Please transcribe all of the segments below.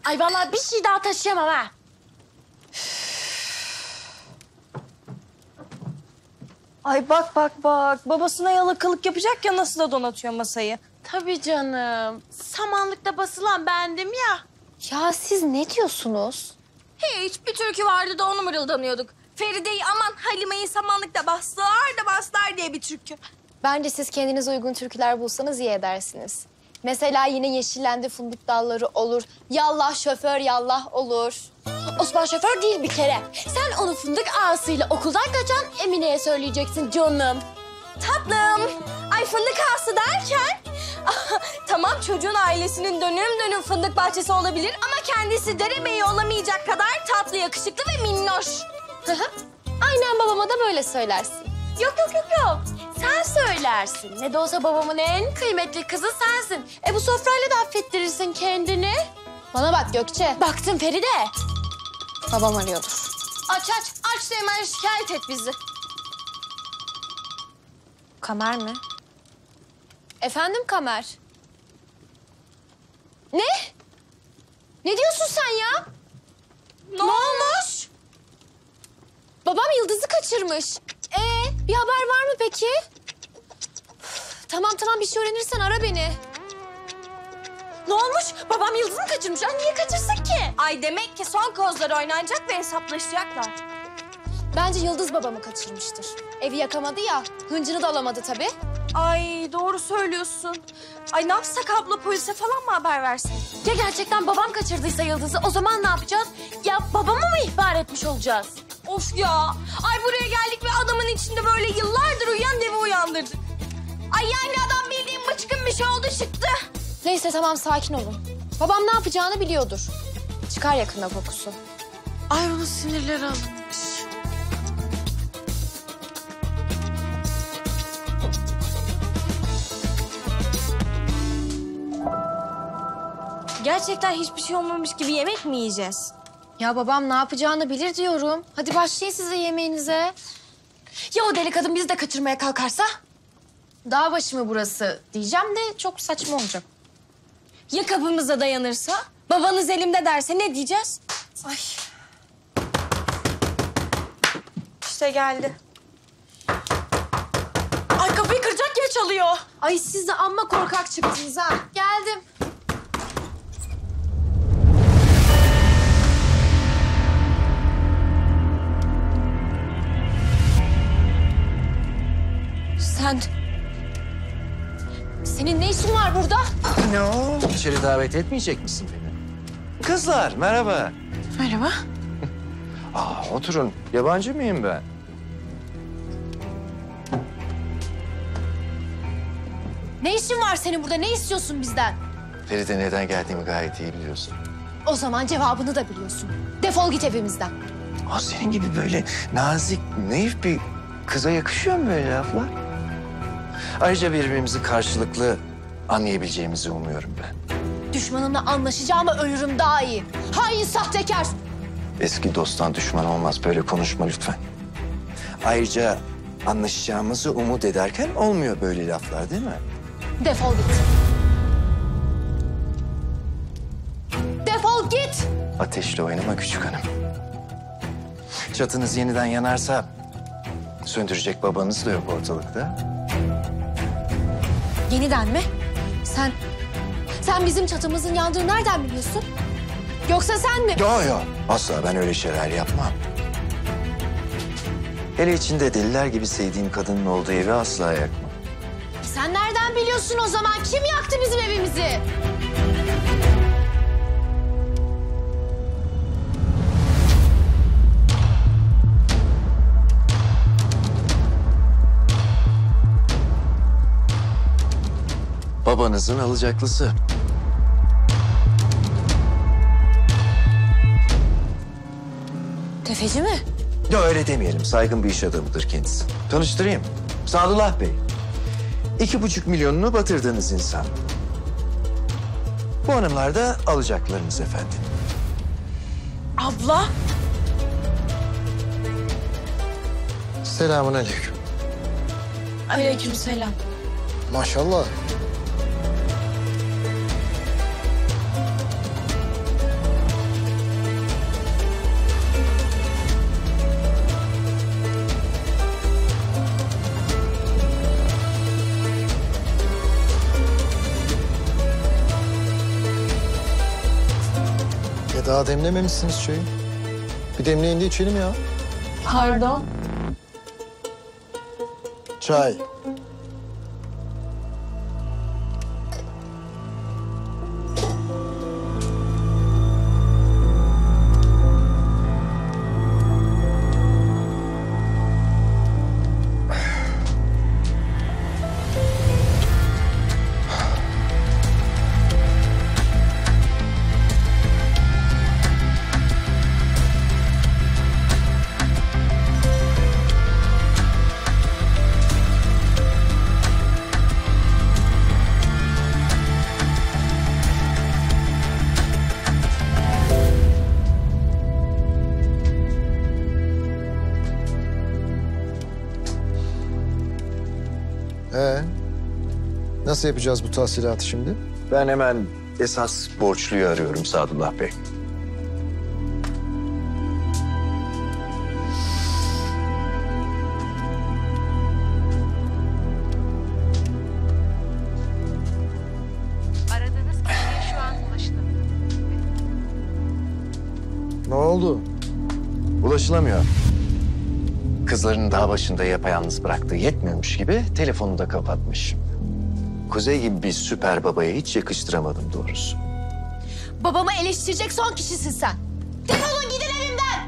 Ay vallahi bir şey daha taşıyamam ha. Ay bak bak bak. Babasına yalakalık yapacak ya nasıl da donatıyor masayı. Tabii canım. Samanlıkta basılan bendim ya. Ya siz ne diyorsunuz? Hiç bir türkü vardı da onu mırıldanıyorduk. Feride'yi aman Halime'yi samanlıkta bastılar diye bir türkü. Bence siz kendinize uygun türküler bulsanız iyi edersiniz. Mesela yine yeşillendi fındık dalları olur. Yallah şoför yallah olur. Osman şoför değil bir kere. Sen onu fındık ağasıyla okuldan kaçan Emine'ye söyleyeceksin canım. Tatlım. Ay fındık ağası derken... tamam çocuğun ailesinin dönüm fındık bahçesi olabilir ama kendisi derebeyi olamayacak kadar tatlı, yakışıklı ve minnoş. Aynen babama da böyle söylersin. Yok. Sen söylersin. Ne de olsa babamın en kıymetli kızı sensin. Bu sofrayla da affettirirsin kendini. Bana bak Gökçe. Baktın Feride. Babam arıyordur. Aç da hemen şikayet et bizi. Kamer mi? Efendim Kamer? Ne? Ne diyorsun sen ya? Ne olmuş? Babam Yıldız'ı kaçırmış. Bir haber var mı peki? Tamam bir şey öğrenirsen ara beni. Ne olmuş? Babam Yıldız'ı kaçırmış. Ay niye kaçırsın ki? Ay demek ki son kozlar oynanacak ve hesaplaşacaklar. Bence Yıldız babamı kaçırmıştır. Evi yakamadı ya, hıncını da alamadı tabii. Ay doğru söylüyorsun. Ay ne yapsak abla, polise falan mı haber versek? Ya gerçekten babam kaçırdıysa Yıldız'ı o zaman ne yapacağız? Ya babamı mı ihbar etmiş olacağız? Of ya. Ay buraya geldik ve adamın içinde böyle yıllardır uyuyan devi uyandırdık. Ay yani adam bildiğin bıçkın bir şey oldu çıktı. Neyse tamam sakin olun. Babam ne yapacağını biliyordur. Çıkar yakında kokusu. Ay onun sinirleri alınmış. Gerçekten hiçbir şey olmamış gibi yemek mi yiyeceğiz? Ya babam ne yapacağını bilir diyorum. Hadi başlayın size yemeğinize. Ya o deli kadın bizi de kaçırmaya kalkarsa? Dağ başı mı burası diyeceğim de çok saçma olacak. Ya kapımıza dayanırsa? Babanız elimde derse ne diyeceğiz? Ay. İşte geldi. Ay kapıyı kıracak gibi çalıyor. Ay siz de amma korkak çıktınız ha. Geldim. Senin ne işin var burada? Ne o? İçeri davet etmeyecek misin beni? Kızlar, merhaba. Merhaba. Oturun. Yabancı mıyım ben? Ne işin var senin burada? Ne istiyorsun bizden? Feride neden geldiğimi gayet iyi biliyorsun. O zaman cevabını da biliyorsun. Defol git evimizden. Senin gibi böyle nazik, naif bir kıza yakışıyor mu böyle laflar? Ayrıca birbirimizi karşılıklı anlayabileceğimizi umuyorum ben. Düşmanımla anlaşacağıma ölürüm daha iyi. Hain sahtekar. Eski dosttan düşman olmaz. Böyle konuşma lütfen. Ayrıca anlaşacağımızı umut ederken olmuyor böyle laflar değil mi? Defol git. Defol git. Ateşle oynama küçük hanım. Çatınız yeniden yanarsa söndürecek babanız da yok ortalıkta. Yeniden mi? Sen bizim çatımızın yandığını nereden biliyorsun? Yoksa sen mi? Yo. Asla ben öyle şeyler yapmam. Hele içinde deliler gibi sevdiğim kadının olduğu evi asla yakmam. Sen nereden biliyorsun o zaman? Kim yaktı bizim evimizi? Babanızın alacaklısı. Tefeci mi? Ya öyle demeyelim. Saygın bir iş adamıdır kendisi. Tanıştırayım. Sadullah Bey. 2,5 milyonunu batırdığınız insan. Bu hanımlar da alacaklarınız efendim. Abla. Selamünaleyküm. Aleykümselam. Daha demlememişsiniz çayı. Bir demleyin de içelim ya. Pardon. Çay. Nasıl yapacağız bu tahsilatı şimdi? Ben hemen esas borçluyu arıyorum Sadullah Bey. Aradığınız kişiye şu an ulaşılamıyor. Ne oldu? Ulaşılamıyor. Kızlarını dağ başında yapayalnız bıraktığı yetmiyormuş gibi telefonu da kapatmış. Kuzey gibi bir süper babaya hiç yakıştıramadım doğrusu. Babamı eleştirecek son kişisin sen. Defolun gidin evimden.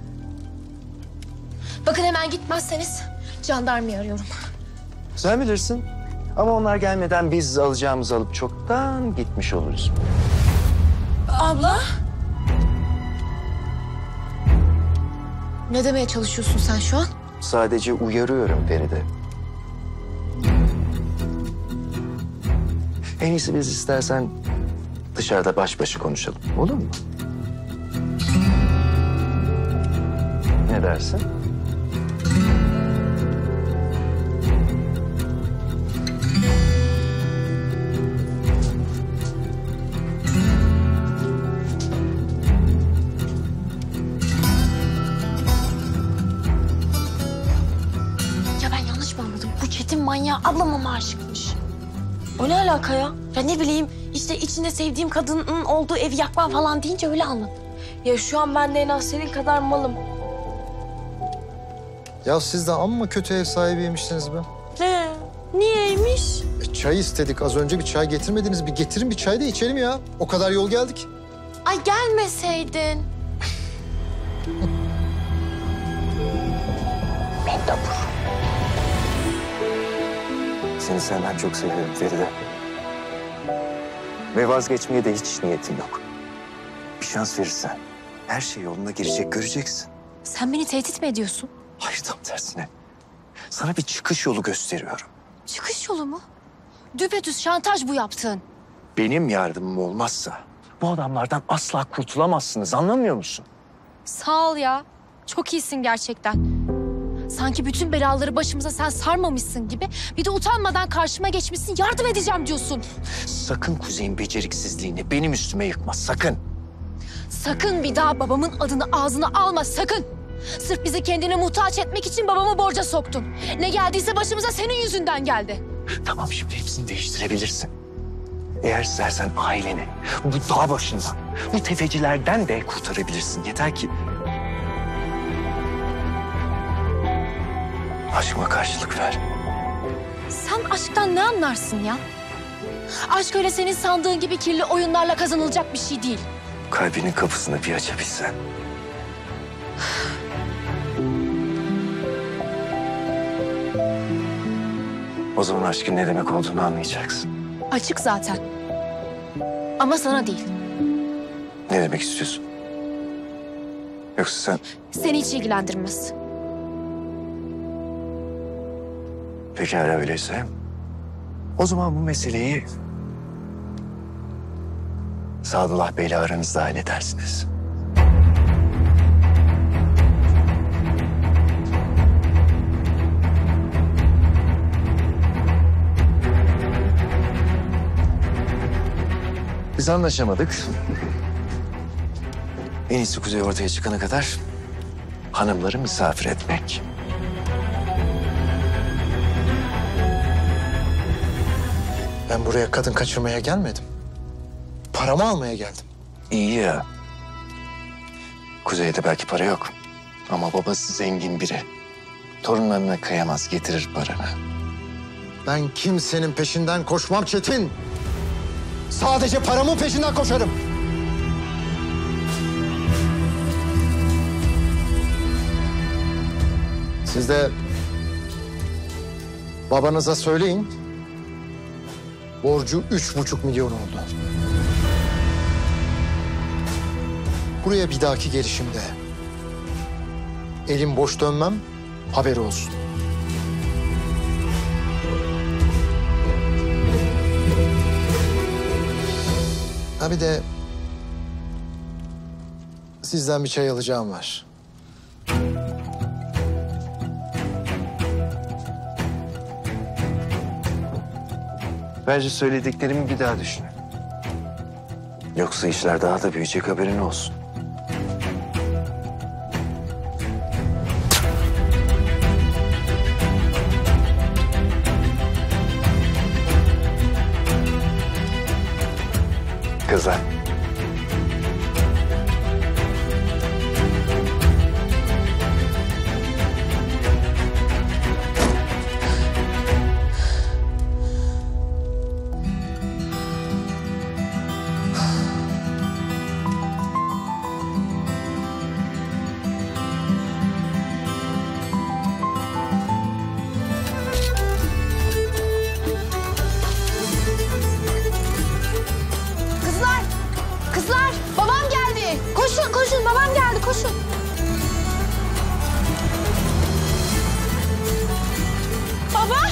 Bakın hemen gitmezseniz jandarmayı arıyorum. Sen bilirsin. Ama onlar gelmeden biz alacağımızı alıp çoktan gitmiş oluruz. Abla. Ne demeye çalışıyorsun sen şu an? Sadece uyarıyorum Feride. En iyisi biz istersen dışarıda baş başa konuşalım. Olur mu? Ne dersin? Ya ben yanlış mı anladım? Bu Çetin manyağı ablama mı aşıkmış? O ne alaka ya? Ya ne bileyim işte içinde sevdiğim kadının olduğu evi yakmam falan deyince öyle anladım. Ya şu an ben de en az senin kadar malım. Ya siz de amma kötü ev sahibiymişsiniz be. Ne? Niyeymiş? Çay istedik az önce, bir çay getirmediniz. Bir getirin, bir çay da içelim ya. O kadar yol geldik. Ay gelmeseydin. Seni senden çok seviyorum Feride. Ve vazgeçmeye de hiç niyetim yok. Bir şans verirsen her şey yoluna girecek, göreceksin. Sen beni tehdit mi ediyorsun? Hayır, tam tersine. Sana bir çıkış yolu gösteriyorum. Çıkış yolu mu? Düpedüz şantaj bu yaptığın. Benim yardımım olmazsa bu adamlardan asla kurtulamazsınız, anlamıyor musun? Sağ ol ya. Çok iyisin gerçekten. Sanki bütün belaları başımıza sen sarmamışsın gibi. Bir de utanmadan karşıma geçmişsin, yardım edeceğim diyorsun. Sakın Kuzey'in beceriksizliğini benim üstüme yıkma, sakın. Sakın bir daha babamın adını ağzına alma, sakın. Sırf bizi kendine muhtaç etmek için babamı borca soktun. Ne geldiyse başımıza senin yüzünden geldi. Tamam, şimdi hepsini değiştirebilirsin. Eğer istersen aileni bu dağ başından, bu tefecilerden de kurtarabilirsin. Yeter ki aşkıma karşılık ver. Sen aşktan ne anlarsın ya? Aşk öyle senin sandığın gibi kirli oyunlarla kazanılacak bir şey değil. Kalbinin kapısını bir açabilsen. O zaman aşkın ne demek olduğunu anlayacaksın. Açık zaten. Ama sana değil. Ne demek istiyorsun? Yoksa sen... Seni hiç ilgilendirmez. Pekala öyleyse. O zaman bu meseleyi Sadullah Bey'le aranızda halledersiniz. Biz anlaşamadık. En iyisi Kuzey ortaya çıkana kadar hanımları misafir etmek. Ben buraya kadın kaçırmaya gelmedim. Paramı almaya geldim. İyi ya. Kuzey'de belki para yok. Ama babası zengin biri. Torunlarına kıyamaz, getirir paranı. Ben kimsenin peşinden koşmam Çetin. Sadece paramın peşinden koşarım. Siz de babanıza söyleyin. Borcu 3,5 milyon oldu. Buraya bir dahaki gelişimde elim boş dönmem, haberi olsun. Ha bir de sizden bir çay alacağım var. Bence söylediklerimi bir daha düşün. Yoksa işler daha da büyüyecek, haberin olsun. Kızlar. Kızlar, babam geldi. Koşun, koşun, babam geldi, koşun. Baba!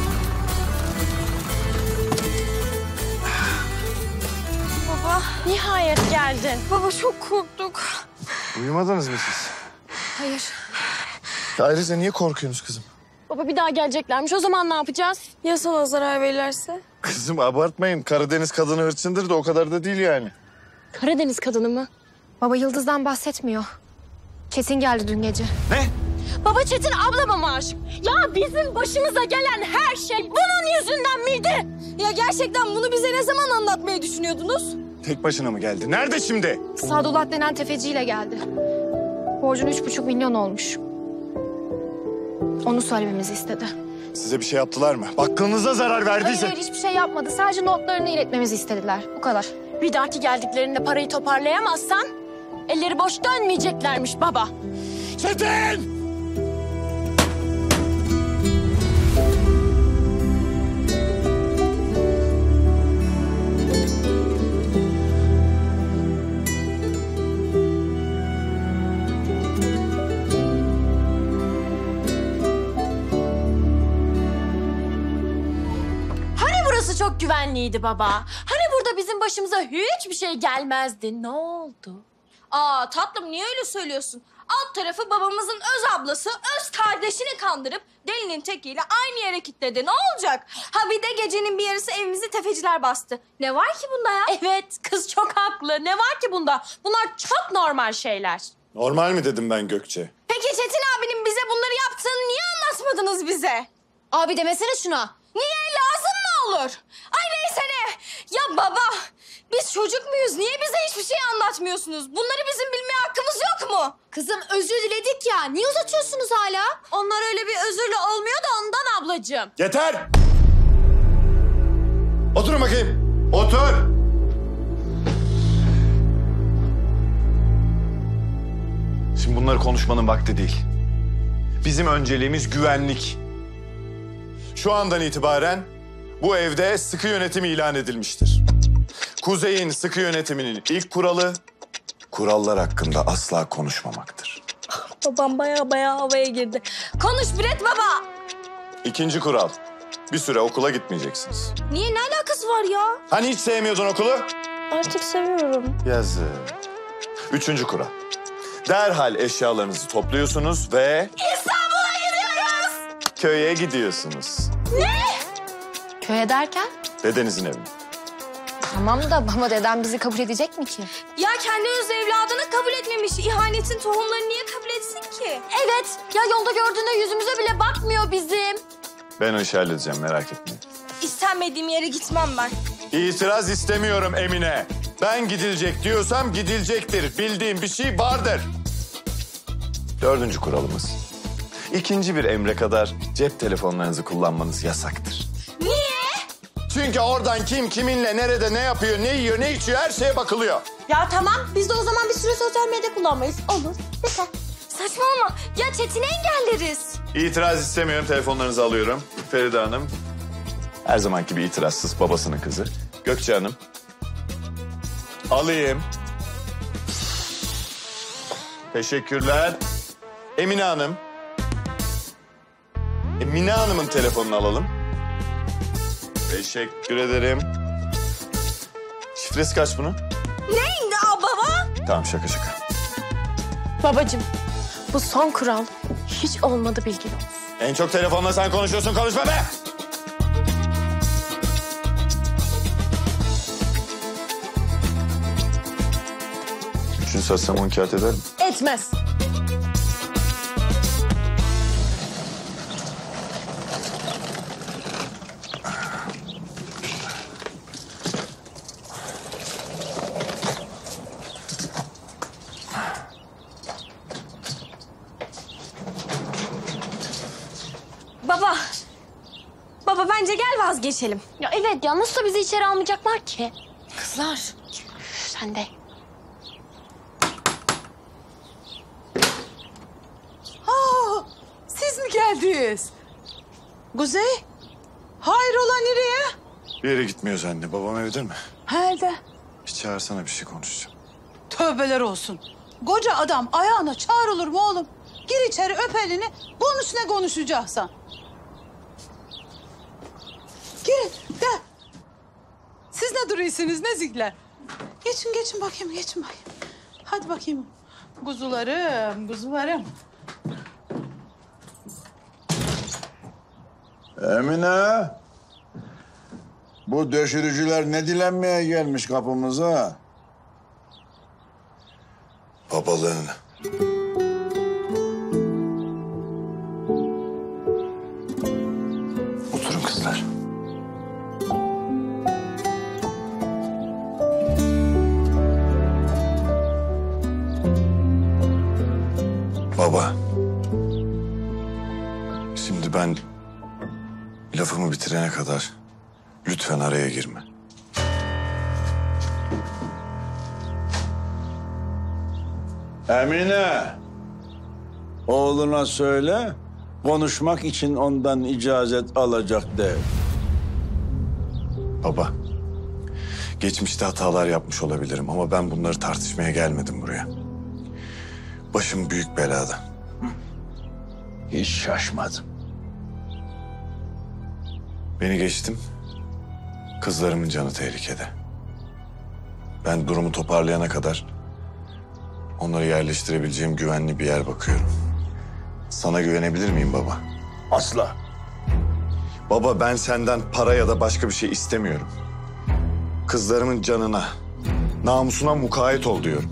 Baba, nihayet geldin. Baba çok korktuk. Uyumadınız mı siz? Hayır. Ayrıca niye korkuyorsunuz kızım? Baba bir daha geleceklermiş. O zaman ne yapacağız? Ya sana zarar verirlerse? Kızım abartmayın. Karadeniz kadını hırçındır da o kadar da değil yani. Karadeniz kadını mı? Baba Yıldız'dan bahsetmiyor. Çetin geldi dün gece. Ne? Baba Çetin ablama mı aşık? Ya bizim başımıza gelen her şey bunun yüzünden miydi? Ya gerçekten bunu bize ne zaman anlatmayı düşünüyordunuz? Tek başına mı geldi? Nerede şimdi? Sadullah denen tefeciyle geldi. Borcun 3,5 milyon olmuş. Onu söylememizi istedi. Size bir şey yaptılar mı? Bakkalınıza zarar verdiyse... Hayır, hiçbir şey yapmadı. Sadece notlarını iletmemizi istediler. Bu kadar. Bir dahaki geldiklerinde parayı toparlayamazsan elleri boş dönmeyeceklermiş baba. Çetin! Burası çok güvenliydi baba. Hani burada bizim başımıza hiçbir şey gelmezdi. Ne oldu? Aa tatlım niye öyle söylüyorsun? Alt tarafı babamızın öz ablası, öz kardeşini kandırıp delinin tekiyle aynı yere kilitledi. Ne olacak? Ha bir de gecenin bir yarısı evimizi tefeciler bastı. Ne var ki bunda ya? Evet, kız çok haklı. Ne var ki bunda? Bunlar çok normal şeyler. Normal mi dedim ben Gökçe? Peki Çetin abinin bize bunları yaptığını niye anlatmadınız bize? Abi demesene şuna. Niye? Lazım mı olur? Ay neyse ne. Ya baba, biz çocuk muyuz? Niye bize hiçbir şey anlatmıyorsunuz? Bunları bizim bilmeye hakkımız yok mu? Kızım özür diledik ya. Niye uzatıyorsunuz hala? Onlar öyle bir özürle olmuyor da ondan ablacığım. Yeter! Oturun bakayım. Otur! Şimdi bunları konuşmanın vakti değil. Bizim önceliğimiz güvenlik. Şu andan itibaren bu evde sıkı yönetim ilan edilmiştir. Kuzey'in sıkı yönetiminin ilk kuralı, kurallar hakkında asla konuşmamaktır. Babam baya havaya girdi. Konuş Biret baba. İkinci kural, bir süre okula gitmeyeceksiniz. Niye? Ne alakası var ya? Hani hiç sevmiyordun okulu? Artık seviyorum. Yazık. Üçüncü kural, derhal eşyalarınızı topluyorsunuz ve... İstanbul'a gidiyoruz. Köye gidiyorsunuz. Köye derken? Dedenizin evine. Tamam da baba dedem bizi kabul edecek mi ki? Ya kendi öz evladını kabul etmemiş. İhanetin tohumlarını niye kabul etsin ki? Evet, ya yolda gördüğünde yüzümüze bile bakmıyor bizim. Ben o işi halledeceğim, merak etmeyin. İstenmediğim yere gitmem ben. İtiraz istemiyorum Emine. Ben gidilecek diyorsam gidilecektir. Bildiğim bir şey vardır. Dördüncü kuralımız. İkinci bir emre kadar cep telefonlarınızı kullanmanız yasaktır. Niye? Çünkü oradan kim kiminle nerede ne yapıyor, ne yiyor, ne içiyor her şeye bakılıyor. Ya tamam, biz de o zaman bir süre sosyal medya kullanmayız. Olur, lütfen. Saçmalama. Ya Çetin'i engelleriz. İtiraz istemiyorum, telefonlarınızı alıyorum. Feride Hanım, her zamanki bir itirazsız babasının kızı. Gökçe Hanım, alayım. Teşekkürler. Emine Hanım. Emine Hanım'ın telefonunu alalım. Teşekkür ederim. Şifresi kaç bunun? Neydi baba? Tamam, şaka şaka. Babacığım, bu son kural hiç olmadı, bilgin olsun. En çok telefonla sen konuşuyorsun, konuşma be! Üçünü satsam 10 kağıt eder mi? Etmez. Baba. Baba bence gel vazgeçelim. Ya evet ya, nasıl da bizi içeri almayacaklar ki? Kızlar. Sen de. Siz mi geldiniz? Kuzey, hayrola nereye? Bir yere gitmiyoruz anne. Babam evde mi? Evde. Bir çağırsana, bir şey konuşacağım. Tövbeler olsun. Koca adam ayağına çağrılır mı oğlum? Gir içeri, öp elini, konuş ne konuşacaksan. Girin, gel. Siz ne duruyorsunuz nezikler? Geçin, geçin bakayım, geçin bakayım. Hadi bakayım. Kuzularım, kuzularım. Emine, bu döşürücüler ne dilenmeye gelmiş kapımıza? Babalığını. Oturun kızlar. Baba. Şimdi ben lafımı bitirene kadar lütfen araya girme. Emine, oğluna söyle, konuşmak için ondan icazet alacak de. Baba, geçmişte hatalar yapmış olabilirim ama ben bunları tartışmaya gelmedim buraya. Başım büyük belada. Hiç şaşmadım. Beni geçtim, kızlarımın canı tehlikede. Ben durumu toparlayana kadar onları yerleştirebileceğim güvenli bir yer bakıyorum. Sana güvenebilir miyim baba? Asla. Baba, ben senden para ya da başka bir şey istemiyorum. Kızlarımın canına, namusuna mukayyet ol diyorum.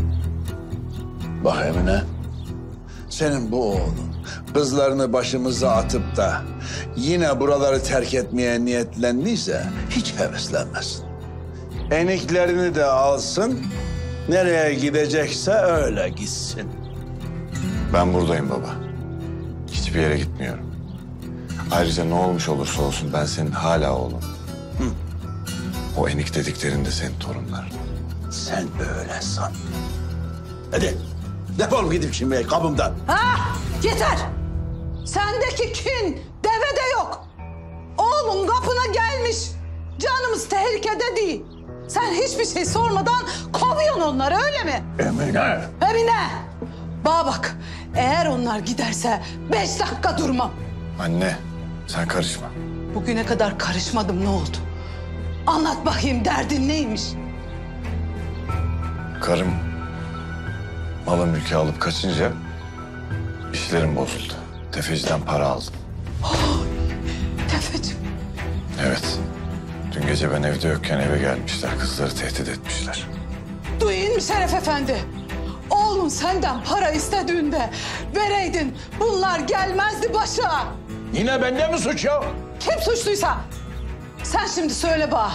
Bak Emine, senin bu oğlun kızlarını başımıza atıp da yine buraları terk etmeye niyetlendiyse hiç heveslenmesin. Eniklerini de alsın, nereye gidecekse öyle gitsin. Ben buradayım baba. Hiçbir yere gitmiyorum. Ayrıca ne olmuş olursa olsun ben senin hala oğlun. O enik dediklerin de senin torunların. Sen öyle san. Hadi defol gidip şimdi kapımdan. Ha, yeter. Sendeki kin devede yok. Oğlum kapına gelmiş. Canımız tehlikede değil. Sen hiçbir şey sormadan kovuyorsun onları, öyle mi? Emine. Emine. Bana bak, eğer onlar giderse 5 dakika durmam. Anne, sen karışma. Bugüne kadar karışmadım, ne oldu? Anlat bakayım, derdin neymiş? Karım malı mülkü alıp kaçınca işlerim bozuldu. Tefeciden para aldım. Tefeci. Evet. Dün gece ben evde yokken eve gelmişler. Kızları tehdit etmişler. Duyun mu Şeref Efendi? Oğlum senden para istediğinde vereydin, bunlar gelmezdi başa. Yine bende mi suç yok? Kim suçluysa sen şimdi söyle bana.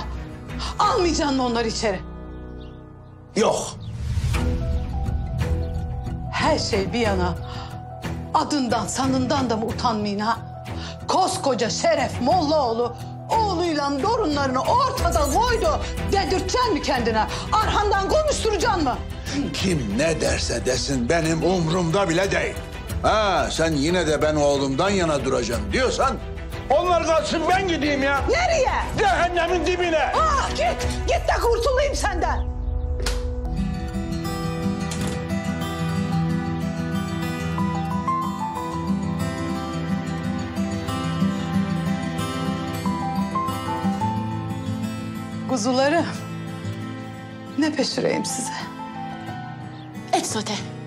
Almayacaksın mı onları içeri? Yok. her şey bir yana. Adından sanından da mı utanmayın ha? Koskoca Şeref Mollaoğlu oğluyla torunlarını ortada koydu. Dedirteceksin mi kendine? Arhandan konuşturacaksın mı? Kim ne derse desin benim umrumda bile değil. Ha sen yine de ben oğlumdan yana duracaksın diyorsan onlar kalsın ben gideyim ya. Nereye? Cehennemin dibine. Ah git, git de kurtulayım senden. Kuzularım, ne peşireyim size? Et sote.